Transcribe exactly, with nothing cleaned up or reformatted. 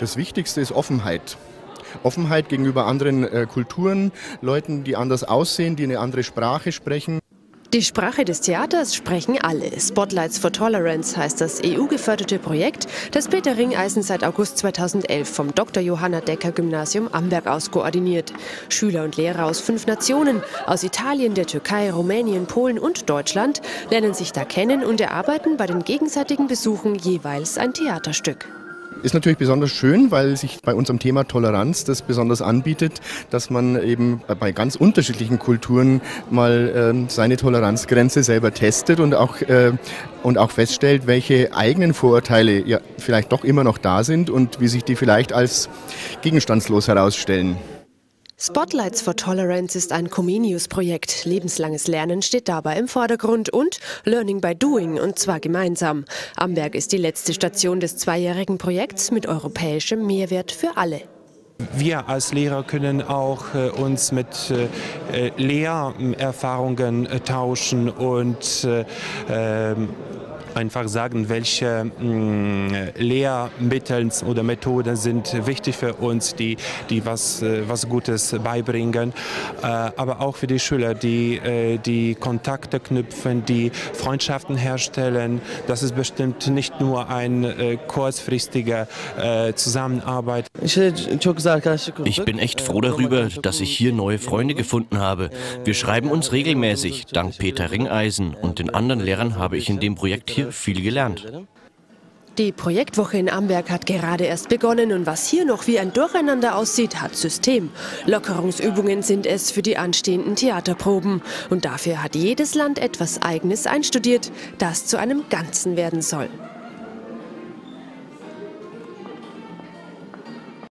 Das Wichtigste ist Offenheit. Offenheit gegenüber anderen äh, Kulturen, Leuten, die anders aussehen, die eine andere Sprache sprechen. Die Sprache des Theaters sprechen alle. Spotlights for Tolerance heißt das E U-geförderte Projekt, das Peter Ringeisen seit August zweitausendelf vom Doktor Johanna Decker Gymnasium Amberg aus koordiniert. Schüler und Lehrer aus fünf Nationen, aus Italien, der Türkei, Rumänien, Polen und Deutschland, lernen sich da kennen und erarbeiten bei den gegenseitigen Besuchen jeweils ein Theaterstück. Ist natürlich besonders schön, weil sich bei unserem Thema Toleranz das besonders anbietet, dass man eben bei ganz unterschiedlichen Kulturen mal äh, seine Toleranzgrenze selber testet und auch, äh, und auch feststellt, welche eigenen Vorurteile ja vielleicht doch immer noch da sind und wie sich die vielleicht als gegenstandslos herausstellen. Spotlights for Tolerance ist ein Comenius-Projekt. Lebenslanges Lernen steht dabei im Vordergrund und Learning by Doing, und zwar gemeinsam. Amberg ist die letzte Station des zweijährigen Projekts mit europäischem Mehrwert für alle. Wir als Lehrer können auch äh, uns mit äh, Lehrerfahrungen äh, tauschen und äh, äh, einfach sagen, welche mh, Lehrmittel oder Methoden sind wichtig für uns, die, die was, äh, was Gutes beibringen. Äh, aber auch für die Schüler, die, äh, die Kontakte knüpfen, die Freundschaften herstellen. Das ist bestimmt nicht nur eine äh, kurzfristige äh, Zusammenarbeit. Ich bin echt froh darüber, dass ich hier neue Freunde gefunden habe. Wir schreiben uns regelmäßig. Dank Peter Ringeisen und den anderen Lehrern habe ich in dem Projekt hier viel gelernt. Die Projektwoche in Amberg hat gerade erst begonnen und was hier noch wie ein Durcheinander aussieht, hat System. Lockerungsübungen sind es für die anstehenden Theaterproben. Und dafür hat jedes Land etwas Eigenes einstudiert, das zu einem Ganzen werden soll.